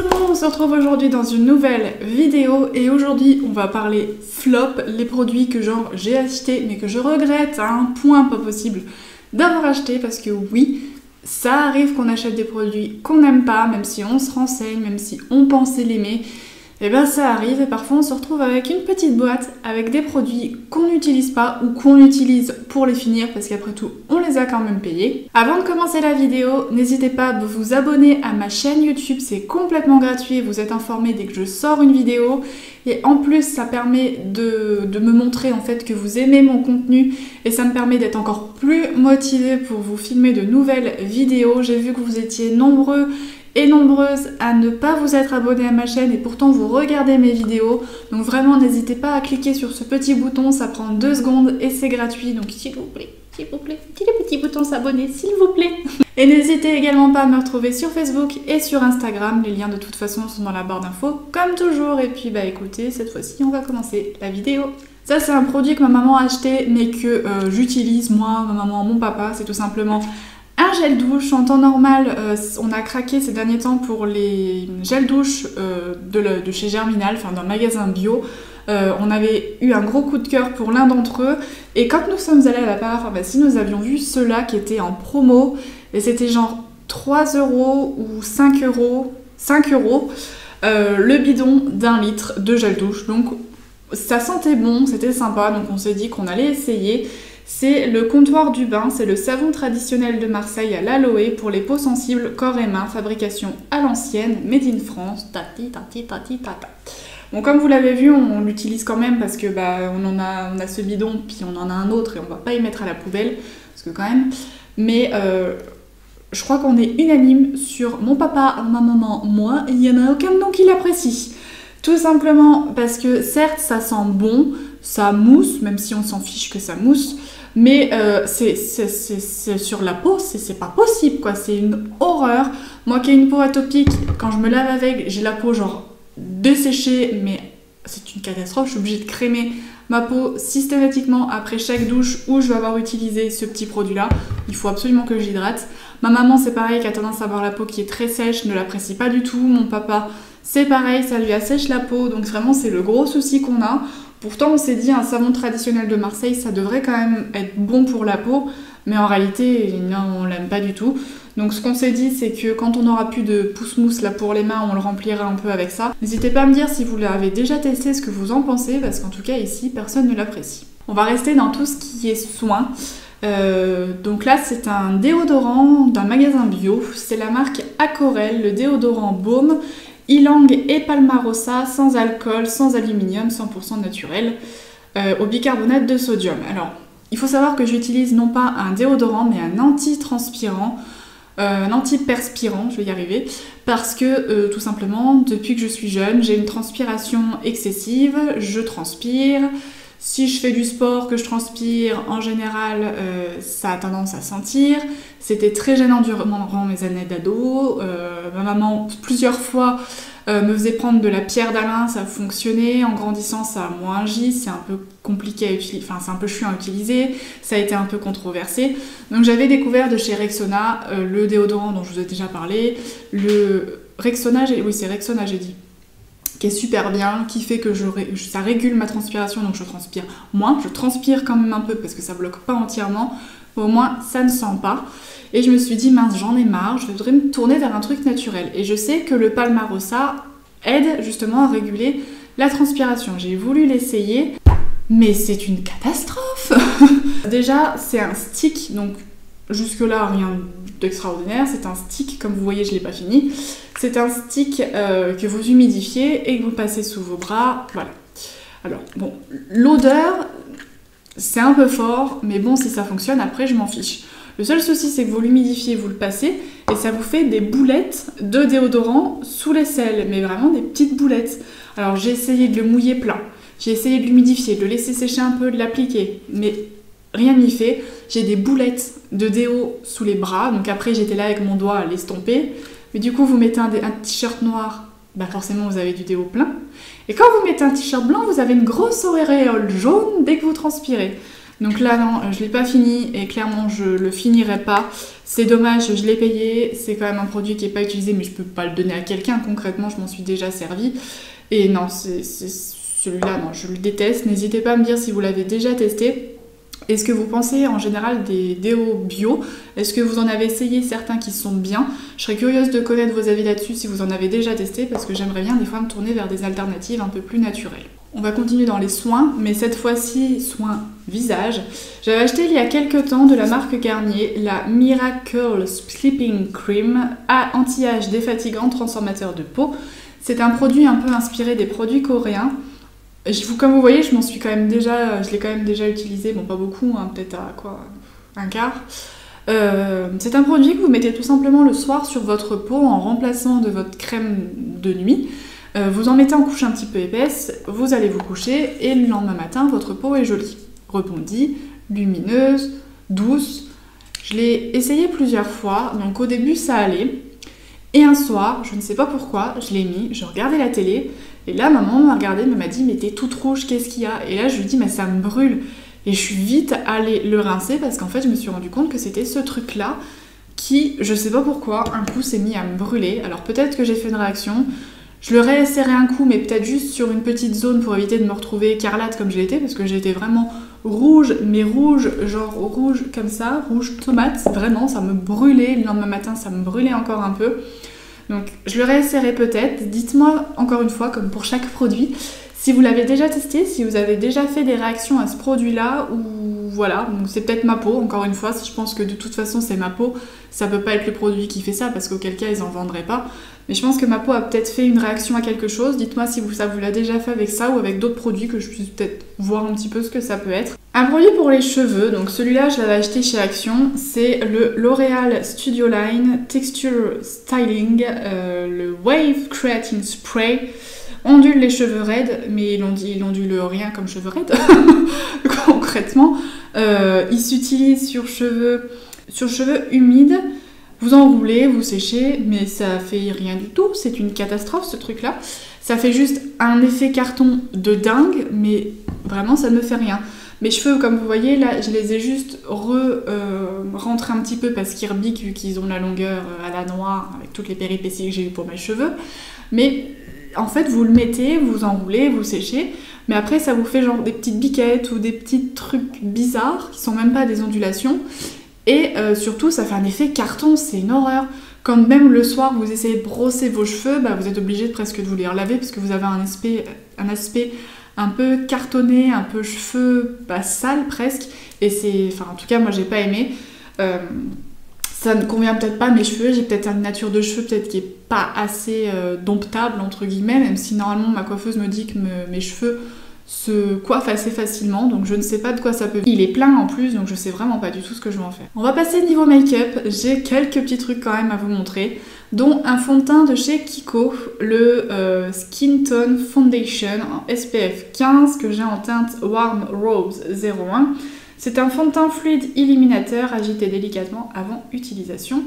le monde, on se retrouve aujourd'hui dans une nouvelle vidéo et aujourd'hui on va parler flop, les produits que genre j'ai achetés mais que je regrette à un point pas possible d'avoir acheté parce que oui, ça arrive qu'on achète des produits qu'on n'aime pas, même si on se renseigne, même si on pensait l'aimer. Et bien ça arrive et parfois on se retrouve avec une petite boîte avec des produits qu'on n'utilise pas ou qu'on utilise pour les finir parce qu'après tout on les a quand même payés. Avant de commencer la vidéo, n'hésitez pas à vous abonner à ma chaîne YouTube, c'est complètement gratuit, vous êtes informés dès que je sors une vidéo et en plus ça permet de me montrer en fait que vous aimez mon contenu et ça me permet d'être encore plus motivée pour vous filmer de nouvelles vidéos. J'ai vu que vous étiez nombreux et nombreuses à ne pas vous être abonnés à ma chaîne et pourtant vous regardez mes vidéos. Donc vraiment n'hésitez pas à cliquer sur ce petit bouton, ça prend 2 secondes et c'est gratuit. Donc s'il vous plaît, petit le petit bouton s'abonner s'il vous plaît. Et n'hésitez également pas à me retrouver sur Facebook et sur Instagram. Les liens de toute façon sont dans la barre d'infos comme toujours. Et puis bah écoutez, cette fois-ci on va commencer la vidéo. Ça c'est un produit que ma maman a acheté mais que j'utilise moi, ma maman, mon papa. C'est tout simplement un gel douche. En temps normal, on a craqué ces derniers temps pour les gels douche de chez Germinal, enfin d'un magasin bio. On avait eu un gros coup de cœur pour l'un d'entre eux. Et quand nous sommes allés à la parapharmacie, nous avions vu ceux-là qui étaient en promo. Et c'était genre 3 € ou 5 €, 5 € le bidon d'1 litre de gel douche. Donc ça sentait bon, c'était sympa. Donc on s'est dit qu'on allait essayer. C'est le comptoir du bain, c'est le savon traditionnel de Marseille à l'aloe pour les peaux sensibles, corps et mains, fabrication à l'ancienne, made in France, tati tati tati tata. Bon, comme vous l'avez vu, on l'utilise quand même parce que bah on a ce bidon, puis on en a un autre et on va pas y mettre à la poubelle, parce que quand même. Mais je crois qu'on est unanime sur mon papa, ma maman, moi, et il y en a aucun nom qui l'apprécie. Tout simplement parce que certes ça sent bon, ça mousse, même si on s'en fiche que ça mousse, mais c'est sur la peau, c'est pas possible quoi, c'est une horreur. Moi qui ai une peau atopique, quand je me lave avec, j'ai la peau genre desséchée, mais c'est une catastrophe, je suis obligée de crémer ma peau systématiquement après chaque douche où je vais avoir utilisé ce petit produit là. Il faut absolument que j'hydrate. Ma maman c'est pareil, qui a tendance à avoir la peau qui est très sèche, ne l'apprécie pas du tout. Mon papa c'est pareil, ça lui assèche la peau, donc vraiment c'est le gros souci qu'on a. Pourtant on s'est dit un savon traditionnel de Marseille ça devrait quand même être bon pour la peau, mais en réalité non, on l'aime pas du tout. Donc ce qu'on s'est dit c'est que quand on aura plus de pousse-mousse là pour les mains, on le remplira un peu avec ça. N'hésitez pas à me dire si vous l'avez déjà testé, ce que vous en pensez, parce qu'en tout cas ici personne ne l'apprécie. On va rester dans tout ce qui est soins. Donc là c'est un déodorant d'un magasin bio, c'est la marque Acorel, le déodorant baume, ylang et palmarosa, sans alcool, sans aluminium, 100% naturel, au bicarbonate de sodium. Alors, il faut savoir que j'utilise non pas un déodorant, mais un anti-transpirant, un anti-perspirant, je vais y arriver, parce que tout simplement, depuis que je suis jeune, j'ai une transpiration excessive, je transpire. Si je fais du sport, que je transpire, en général, ça a tendance à sentir. C'était très gênant durant mes années d'ado. Ma maman, plusieurs fois, me faisait prendre de la pierre d'Alain, ça fonctionnait. En grandissant, ça a moins agi. C'est un peu compliqué à utiliser, enfin, c'est un peu chiant à utiliser. Ça a été un peu controversé. Donc, j'avais découvert de chez Rexona le déodorant dont je vous ai déjà parlé. Le Rexona, oui, c'est Rexona, j'ai dit, qui est super bien, qui fait que ça régule ma transpiration, donc je transpire moins. Je transpire quand même un peu parce que ça bloque pas entièrement, mais au moins ça ne sent pas. Et je me suis dit, mince, j'en ai marre, je voudrais me tourner vers un truc naturel. Et je sais que le Palmarosa aide justement à réguler la transpiration. J'ai voulu l'essayer, mais c'est une catastrophe. Déjà, c'est un stick, donc jusque-là, rien d'extraordinaire. C'est un stick, comme vous voyez, je ne l'ai pas fini. C'est un stick que vous humidifiez et que vous passez sous vos bras. Voilà. Alors, bon, l'odeur, c'est un peu fort, mais bon, si ça fonctionne, après, je m'en fiche. Le seul souci, c'est que vous l'humidifiez, vous le passez, et ça vous fait des boulettes de déodorant sous l'aisselle, mais vraiment des petites boulettes. Alors, j'ai essayé de le mouiller plein. J'ai essayé de l'humidifier, de le laisser sécher un peu, de l'appliquer, mais rien n'y fait. J'ai des boulettes de déo sous les bras, donc après j'étais là avec mon doigt à l'estomper. Mais du coup vous mettez un t-shirt noir, bah forcément vous avez du déo plein. Et quand vous mettez un t-shirt blanc, vous avez une grosse auréole jaune dès que vous transpirez. Donc là non, je l'ai pas fini et clairement je le finirai pas. C'est dommage, je l'ai payé, c'est quand même un produit qui est pas utilisé mais je peux pas le donner à quelqu'un, concrètement je m'en suis déjà servi. Et non, c'est celui-là, non, je le déteste. N'hésitez pas à me dire si vous l'avez déjà testé. Est-ce que vous pensez en général des déos bio? Est-ce que vous en avez essayé certains qui sont bien? Je serais curieuse de connaître vos avis là-dessus si vous en avez déjà testé parce que j'aimerais bien des fois me tourner vers des alternatives un peu plus naturelles. On va continuer dans les soins, mais cette fois-ci soins visage. J'avais acheté il y a quelques temps de la marque Garnier la Miracle Sleeping Cream anti-âge défatigant transformateur de peau. C'est un produit un peu inspiré des produits coréens. Comme vous voyez, je l'ai quand même déjà utilisé, bon pas beaucoup, hein, peut-être à quoi, un quart. C'est un produit que vous mettez tout simplement le soir sur votre peau en remplaçant de votre crème de nuit. Vous en mettez en couche un petit peu épaisse, vous allez vous coucher et le lendemain matin, votre peau est jolie, rebondie, lumineuse, douce. Je l'ai essayé plusieurs fois, donc au début ça allait. Et un soir, je ne sais pas pourquoi, je l'ai mis, je regardais la télé, et là maman m'a regardé, m'a dit mais t'es toute rouge, qu'est-ce qu'il y a? Et là je lui dis mais ça me brûle. Et je suis vite allée le rincer parce qu'en fait je me suis rendu compte que c'était ce truc là qui, je sais pas pourquoi, un coup s'est mis à me brûler. Alors peut-être que j'ai fait une réaction, je le réessayerai un coup mais peut-être juste sur une petite zone pour éviter de me retrouver écarlate comme je l'étais parce que j'étais vraiment rouge, mais rouge, genre rouge comme ça, rouge tomate, vraiment ça me brûlait, le lendemain matin ça me brûlait encore un peu. Donc je le réessayerai peut-être, dites-moi encore une fois comme pour chaque produit, si vous l'avez déjà testé, si vous avez déjà fait des réactions à ce produit-là ou voilà, donc c'est peut-être ma peau, encore une fois, je pense que de toute façon c'est ma peau, ça peut pas être le produit qui fait ça parce qu'auquel cas ils en vendraient pas. Mais je pense que ma peau a peut-être fait une réaction à quelque chose. Dites-moi si ça vous l'a déjà fait avec ça ou avec d'autres produits que je puisse peut-être voir un petit peu ce que ça peut être. Un produit pour les cheveux, donc celui-là je l'avais acheté chez Action, c'est le L'Oréal Studio Line Texture Styling, le Wave Creating Spray. Ondule les cheveux raides, mais il ondule rien comme cheveux raides, concrètement. Il s'utilise sur cheveux humides. Vous enroulez, vous séchez, mais ça fait rien du tout, c'est une catastrophe ce truc-là. Ça fait juste un effet carton de dingue, mais vraiment ça ne me fait rien. Mes cheveux, comme vous voyez, là, je les ai juste rentrés un petit peu parce qu'ils rebiquent vu qu'ils ont la longueur à la noix, avec toutes les péripéties que j'ai eues pour mes cheveux. Mais en fait, vous le mettez, vous enroulez, vous séchez, mais après ça vous fait genre des petites biquettes ou des petits trucs bizarres qui sont même pas des ondulations. Et surtout, ça fait un effet carton, c'est une horreur. Quand même le soir, vous essayez de brosser vos cheveux, bah, vous êtes obligé presque de vous les relaver parce que vous avez un aspect un peu cartonné, un peu cheveux sales presque. Et en tout cas, moi j'ai pas aimé. Ça ne convient peut-être pas à mes cheveux, j'ai peut-être une nature de cheveux peut-être qui est pas assez domptable entre guillemets, même si normalement ma coiffeuse me dit que mes cheveux se coiffe assez facilement, donc je ne sais pas de quoi ça peut. Il est plein en plus, donc je sais vraiment pas du tout ce que je vais en faire. On va passer niveau make-up, j'ai quelques petits trucs quand même à vous montrer, dont un fond de teint de chez Kiko, le Skin Tone Foundation en SPF 15 que j'ai en teinte Warm Rose 01. C'est un fond de teint fluide illuminateur agité délicatement avant utilisation.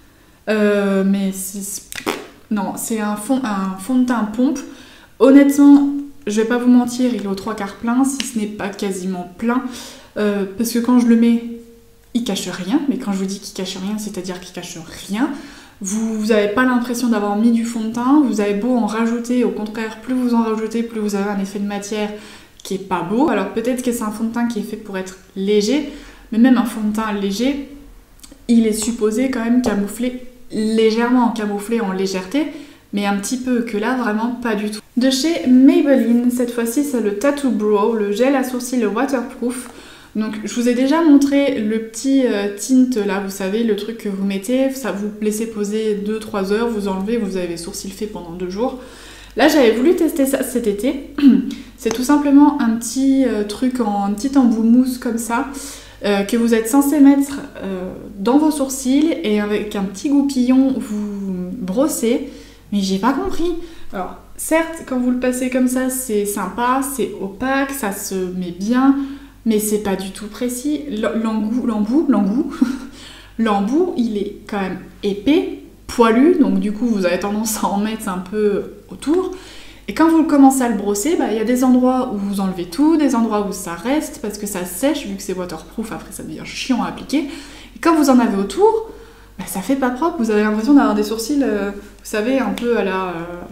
C'est un fond de teint pompe. Honnêtement, je vais pas vous mentir, il est aux 3/4 plein, si ce n'est pas quasiment plein, parce que quand je le mets, il cache rien, mais quand je vous dis qu'il cache rien, c'est-à-dire qu'il cache rien. Vous n'avez pas l'impression d'avoir mis du fond de teint, vous avez beau en rajouter, au contraire, plus vous en rajoutez, plus vous avez un effet de matière qui est pas beau. Alors peut-être que c'est un fond de teint qui est fait pour être léger, mais même un fond de teint léger, il est supposé quand même légèrement camoufler en légèreté, mais un petit peu, que là vraiment pas du tout. De chez Maybelline, cette fois-ci c'est le Tattoo Brow, le gel à sourcils waterproof. Donc je vous ai déjà montré le petit tint là, vous savez, le truc que vous mettez, ça vous laissez poser 2-3 heures, vous enlevez, vous avez les sourcils faits pendant 2 jours. Là j'avais voulu tester ça cet été, c'est tout simplement un petit truc un petit embout mousse comme ça, que vous êtes censé mettre dans vos sourcils et avec un petit goupillon vous brossez, mais j'ai pas compris. Alors certes quand vous le passez comme ça c'est sympa, c'est opaque, ça se met bien, mais c'est pas du tout précis. L'embout il est quand même épais, poilu, donc du coup vous avez tendance à en mettre un peu autour. Et quand vous commencez à le brosser, il y a des endroits où vous enlevez tout, des endroits où ça reste parce que ça sèche, vu que c'est waterproof, après ça devient chiant à appliquer. Et quand vous en avez autour, ça fait pas propre, vous avez l'impression d'avoir des sourcils, vous savez, un peu à la...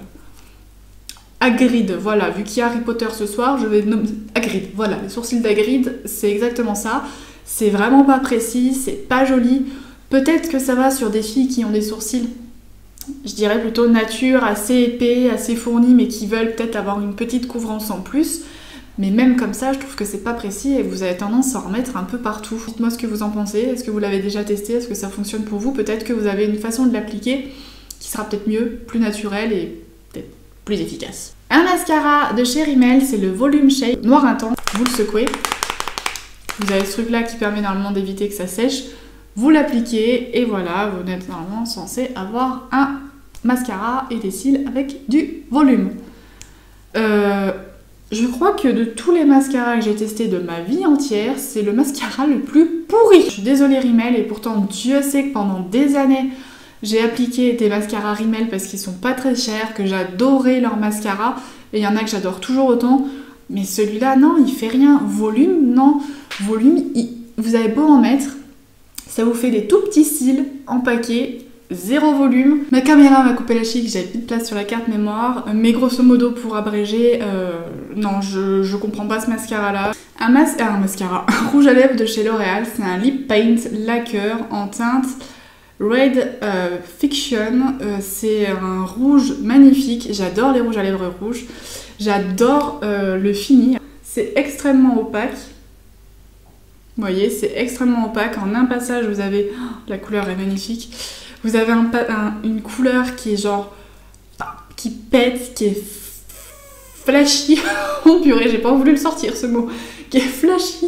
Hagrid, voilà, vu qu'il y a Harry Potter ce soir, je vais nommer Hagrid, voilà, les sourcils d'Hagrid, c'est exactement ça. C'est vraiment pas précis, c'est pas joli. Peut-être que ça va sur des filles qui ont des sourcils, je dirais plutôt nature, assez épais, assez fournis, mais qui veulent peut-être avoir une petite couvrance en plus. Mais même comme ça, je trouve que c'est pas précis et vous avez tendance à en remettre un peu partout. Dites-moi ce que vous en pensez, est-ce que vous l'avez déjà testé, est-ce que ça fonctionne pour vous? Peut-être que vous avez une façon de l'appliquer qui sera peut-être mieux, plus naturelle et peut-être plus efficace. Un mascara de chez Rimmel, c'est le Volume Shake noir intense. Vous le secouez. Vous avez ce truc là qui permet normalement d'éviter que ça sèche. Vous l'appliquez et voilà, vous êtes normalement censé avoir un mascara et des cils avec du volume. Je crois que de tous les mascaras que j'ai testés de ma vie entière, c'est le mascara le plus pourri. Je suis désolée Rimmel et pourtant Dieu sait que pendant des années, j'ai appliqué des mascaras Rimmel parce qu'ils sont pas très chers, que j'adorais leurs mascaras. Et il y en a que j'adore toujours autant. Mais celui-là, non, il fait rien. Volume, non. Volume, vous avez beau en mettre, ça vous fait des tout petits cils en paquet, zéro volume. Ma caméra m'a coupé la chic, j'avais plus de place sur la carte mémoire. Mais grosso modo, pour abréger, non, je comprends pas ce mascara-là. Un rouge à lèvres de chez L'Oréal, c'est un lip paint lacquer en teinte Red Fiction, c'est un rouge magnifique, j'adore les rouges à lèvres rouges, j'adore le fini, c'est extrêmement opaque, vous voyez, c'est extrêmement opaque, en un passage vous avez, la couleur est magnifique, vous avez une couleur qui est genre, qui pète, qui est flashy, oh purée, j'ai pas voulu le sortir ce mot, qui est flashy.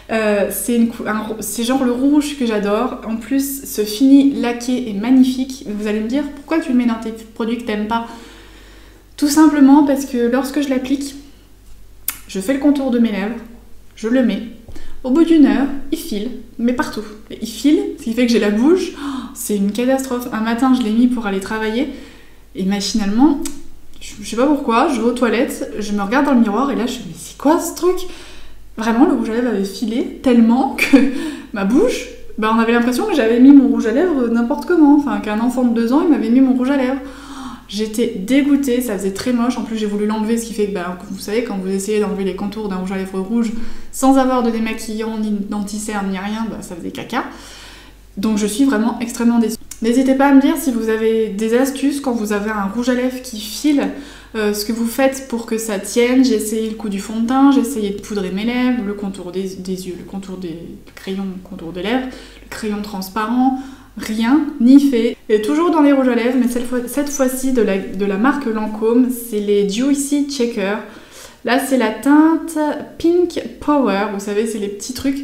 C'est genre le rouge que j'adore. En plus, ce fini laqué est magnifique. Vous allez me dire, pourquoi tu le mets dans tes produits que t'aimes pas? Tout simplement parce que lorsque je l'applique, je fais le contour de mes lèvres, je le mets. Au bout d'une heure, il file, mais partout. Il file, ce qui fait que j'ai la bouche. C'est une catastrophe. Un matin, je l'ai mis pour aller travailler. Et machinalement, je sais pas pourquoi, je vais aux toilettes, je me regarde dans le miroir et là, je me dis, mais c'est quoi ce truc? Vraiment, le rouge à lèvres avait filé tellement que ma bouche, on avait l'impression que j'avais mis mon rouge à lèvres n'importe comment. Enfin, qu'un enfant de 2 ans, il m'avait mis mon rouge à lèvres. J'étais dégoûtée, ça faisait très moche. En plus, j'ai voulu l'enlever, ce qui fait que, vous savez, quand vous essayez d'enlever les contours d'un rouge à lèvres rouge sans avoir de démaquillant, ni d'anti-cerne, ni rien, ça faisait caca. Donc, je suis vraiment extrêmement déçue. N'hésitez pas à me dire si vous avez des astuces quand vous avez un rouge à lèvres qui file. Ce que vous faites pour que ça tienne. J'ai essayé le coup du fond de teint, j'ai essayé de poudrer mes lèvres, le contour des yeux, le contour des crayons, le contour des lèvres, le crayon transparent, rien, ni fait. Et toujours dans les rouges à lèvres, mais cette fois-ci de la marque Lancôme, c'est les Juicy Checker. Là, c'est la teinte Pink Power, vous savez, c'est les petits trucs.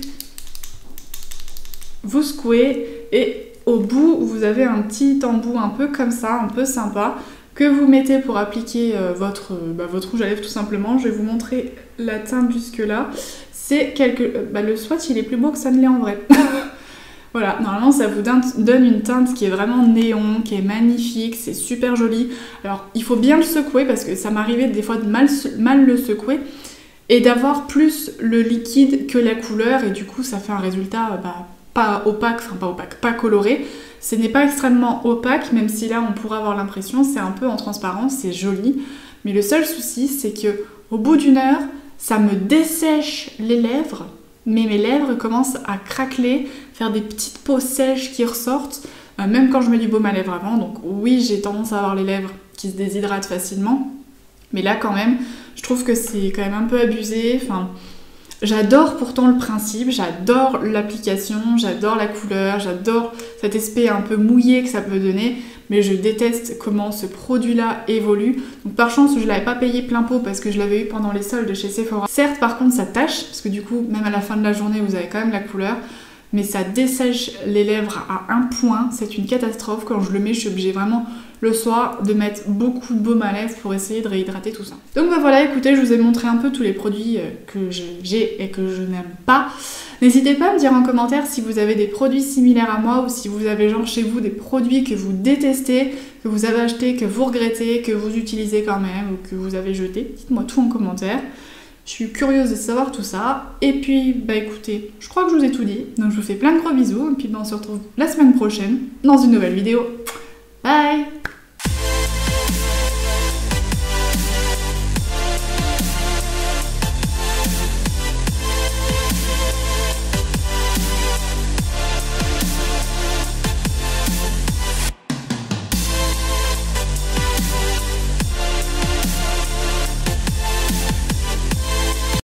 Vous secouez et au bout, vous avez un petit embout un peu comme ça, un peu sympa, que vous mettez pour appliquer votre rouge à lèvres tout simplement. Je vais vous montrer la teinte jusque là. C'est le swatch il est plus beau que ça ne l'est en vrai. Voilà, normalement ça vous donne une teinte qui est vraiment néon, qui est magnifique, c'est super joli. Alors il faut bien le secouer parce que ça m'arrivait des fois de mal le secouer et d'avoir plus le liquide que la couleur et du coup ça fait un résultat pas coloré. Ce n'est pas extrêmement opaque, même si là on pourrait avoir l'impression, c'est un peu en transparence, c'est joli. Mais le seul souci, c'est que au bout d'une heure, ça me dessèche les lèvres, mais mes lèvres commencent à craqueler, faire des petites peaux sèches qui ressortent, même quand je mets du baume à lèvres avant. Donc oui, j'ai tendance à avoir les lèvres qui se déshydratent facilement, mais là quand même, je trouve que c'est quand même un peu abusé. Enfin, j'adore pourtant le principe, j'adore l'application, j'adore la couleur, j'adore cet aspect un peu mouillé que ça peut donner, mais je déteste comment ce produit-là évolue. Donc par chance, je ne l'avais pas payé plein pot parce que je l'avais eu pendant les soldes de chez Sephora. Certes, par contre, ça tâche, parce que du coup, même à la fin de la journée, vous avez quand même la couleur, mais ça dessèche les lèvres à un point, c'est une catastrophe. Quand je le mets, je suis obligée vraiment le soir de mettre beaucoup de baume à lèvres pour essayer de réhydrater tout ça. Donc bah voilà, écoutez, je vous ai montré un peu tous les produits que j'ai et que je n'aime pas. N'hésitez pas à me dire en commentaire si vous avez des produits similaires à moi ou si vous avez genre chez vous des produits que vous détestez, que vous avez achetés, que vous regrettez, que vous utilisez quand même ou que vous avez jeté. Dites-moi tout en commentaire. Je suis curieuse de savoir tout ça. Et puis, bah écoutez, je crois que je vous ai tout dit. Donc je vous fais plein de gros bisous. Et puis bah, on se retrouve la semaine prochaine dans une nouvelle vidéo. Bye!